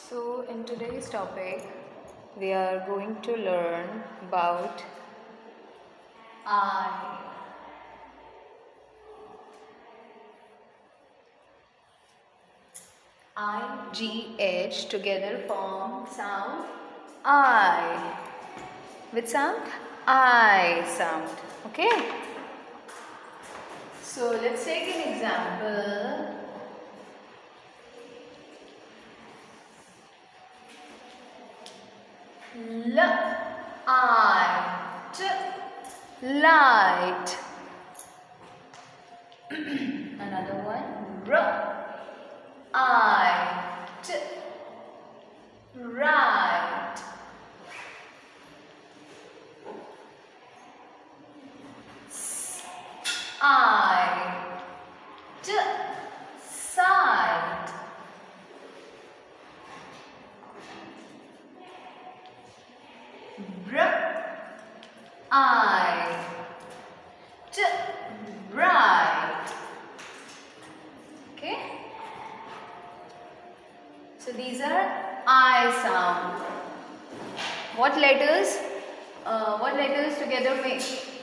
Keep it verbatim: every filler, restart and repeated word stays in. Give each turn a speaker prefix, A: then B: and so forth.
A: So in today's topic we are going to learn about I. I, G, H together form sound I. Which sound? I sound. Okay. So let's take an example. L, I, T, light. Another one. R, I, T, right. S, I, T, side. R, I, T, right. Okay. So these are I sound. What letters? Uh, what letters together make